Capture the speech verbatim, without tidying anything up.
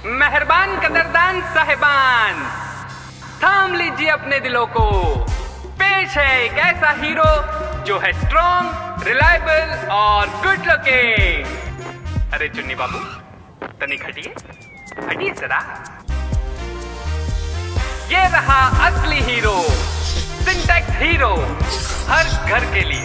मेहरबान कदरदान साहिबान, थाम लीजिए अपने दिलों को। पेश है एक ऐसा हीरो जो है स्ट्रॉन्ग, रिलायबल और गुड लुकिंग। अरे चुन्नी बाबू, तनिक हटिए हटिए जरा। ये रहा असली हीरो, सिंटेक्स हीरो, हर घर के लिए